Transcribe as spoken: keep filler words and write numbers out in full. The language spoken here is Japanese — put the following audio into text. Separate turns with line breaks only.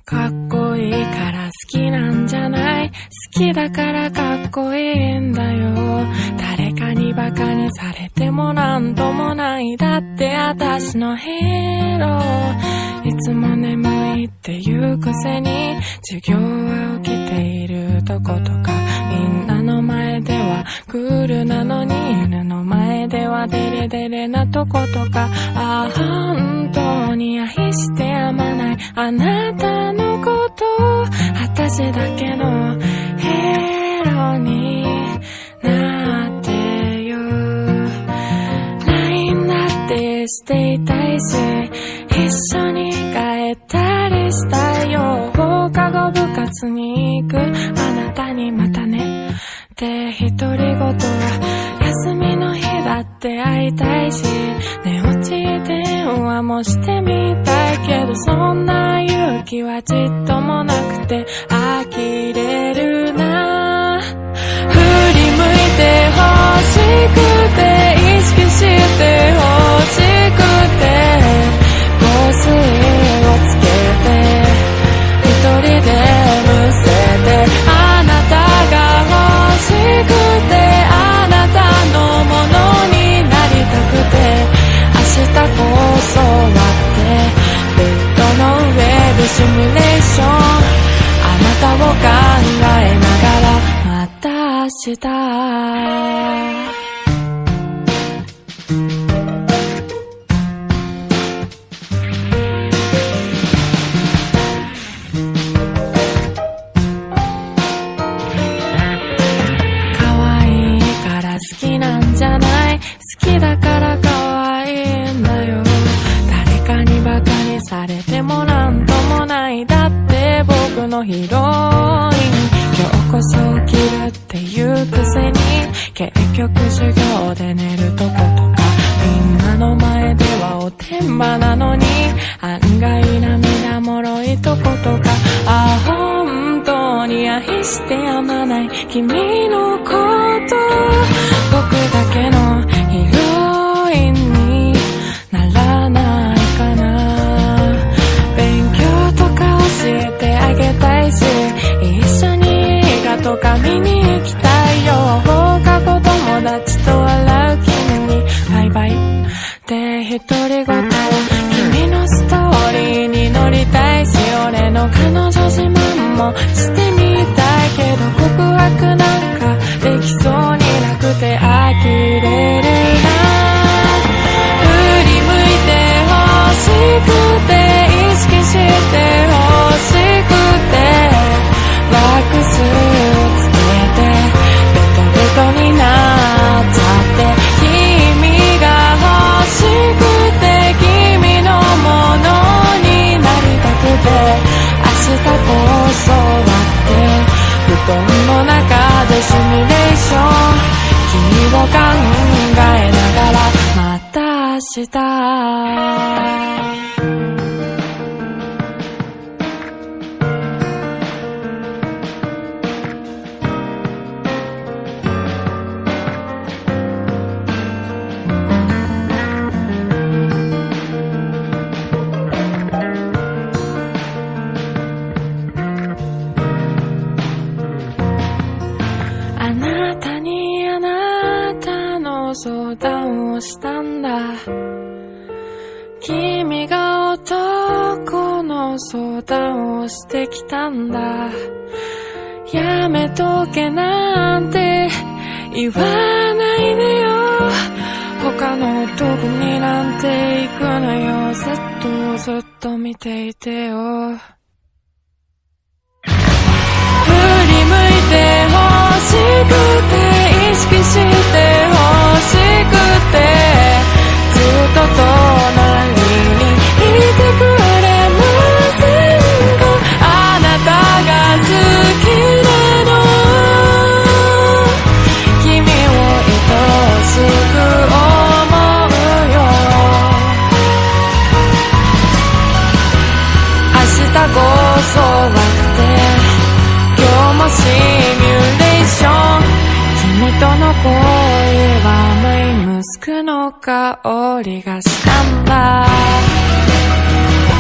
かっこいいから好きなんじゃない、好きだからかっこいいんだよ。誰かにバカにされてもなんともない、だって私のヒーロー。いつも眠いって言うくせに授業は受けているとことか、みんなの前ではクールなのに犬の前ではデレデレなとことか、ああ本当に愛してやまないあなたのこと、私だけのヒーローになってよ。 ライン だってしていたいし、一緒に帰ったりしたいよ。放課後部活に行くあなたにまたねって独り言は、休みの日だって会いたいし、寝落ち電話もしてみたいけど、そんな勇気はちっともなくて呆れるな。振り向いて欲しくて、意識して欲しくて、香水をつけて一人でむせて、あなたが欲しくて、あなたのものになりたくて、明日こそはってベッドの上でシミュレーション、あなたを考えながらまた明日。好きなんじゃない、好きだから可愛いんだよ。誰かにバカにされてもなんともない、だって僕のヒロイン。今日こそ起きるっていうくせに結局授業で寝るとことか、みんなの前ではおてんばなのに案外涙もろいとことか、ああ本当に愛してやまない君のこと、僕だけのヒロインにならないかな。勉強とか教えてあげたいし、一緒に映画とか見に行きたいよ。放課後友達と笑う君にバイバイって独り言、君のストーリーに乗りたいし、俺の彼女自慢もしてみたいけど、告白なんかできそうになくて呆れるな。振り向いて欲しくて、意識して欲しくて、ワックスをつけてベトベトになっちゃって、君が欲しくて君のものになりたくて、明日こそはって布団の中でシミュレーション、君を考えながらまた明日。あなたにあなたの相談をしたんだ。君が男の相談をしてきたんだ。やめとけなんて言わないでよ。他の男になんて行くのよ。ずっとずっと見ていてよ。振り向いて欲しくて、意識して欲しくて、ずっと隣にいてくれませんか。あなたが好きなの、君を愛しく思うよ。明日こそはって今日もシミュレーション、君との恋はマイムスクの香りがしたんだ。